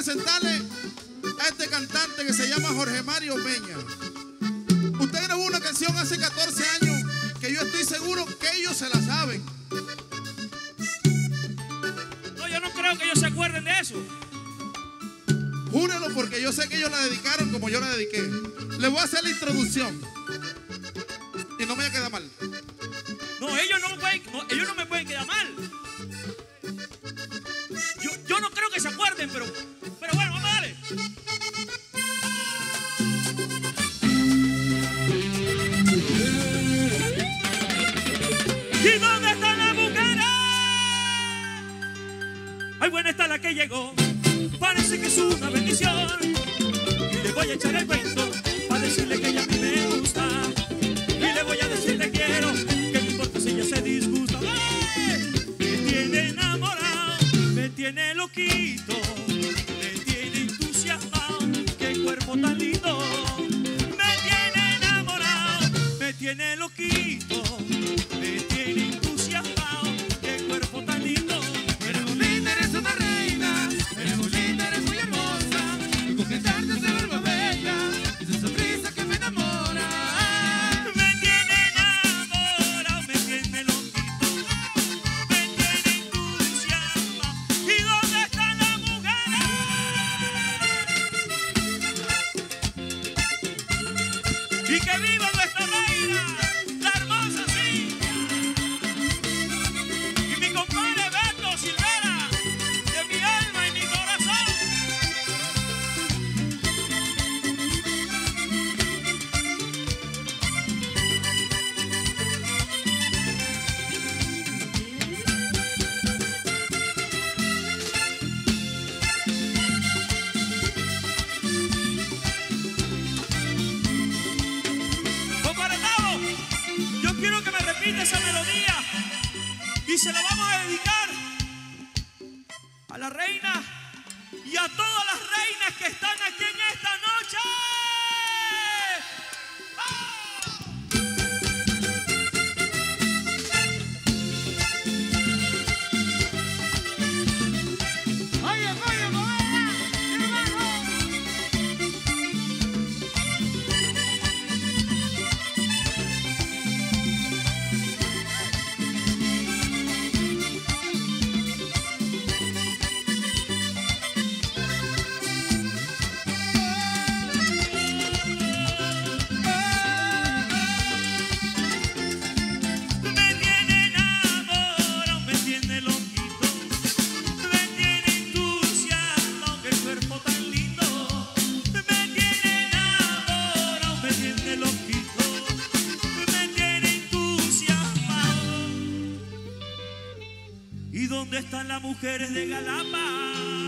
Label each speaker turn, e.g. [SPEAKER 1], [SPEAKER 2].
[SPEAKER 1] presentarle a este cantante que se llama Jorge Mario Peña. Usted grabó una canción hace 14 años que yo estoy seguro que ellos se la saben.
[SPEAKER 2] No, yo no creo que ellos se acuerden de eso.
[SPEAKER 1] Júrelo, porque yo sé que ellos la dedicaron como yo la dediqué. Le voy a hacer la introducción y no me voy a quedar mal.
[SPEAKER 2] No, ellos no me pueden quedar mal. Yo no creo que se acuerden, pero bueno, vamos a darle. ¿Y dónde están las mujeres? Ay, buena está la que llegó. Parece que es una bendición. Y le voy a echar el cuento para decirle que ella a mí me gusta. Y le voy a decir te quiero, que no importa si ella se disgusta. ¡Ay! Me tiene enamorado, me tiene loquito, me tiene entusiasmado. Qué cuerpo tan lindo. Me tiene enamorado, me tiene loquito, me tiene entusiasmado. Qué cuerpo tan lindo.
[SPEAKER 3] Eres muy linda, eres una reina. Eres muy linda, eres muy hermosa. Y conquistarte se vuelve bella. Esa sonrisa que me enamora.
[SPEAKER 2] Me tiene enamorado, me tiene loquito, me tiene entusiasmado. ¿Y dónde están las mujeres? Y que viva nuestra reina, la hermosa Silvia. Y mi compadre Beto Silvera, de mi alma y mi corazón. Compadretado, yo quiero que me repita esa melodía y se la vamos a dedicar a la reina y a todas las reinas que están aquí en esta noche.
[SPEAKER 3] Oye, Poveda, hermano.
[SPEAKER 2] Me tiene enamorado, me tiene loquito, me tiene entusiasmado, qué cuerpo tan lindo. Me tiene enamorado, me tiene loquito, me tiene entusiasmado. ¿Y dónde están las mujeres de Galapa?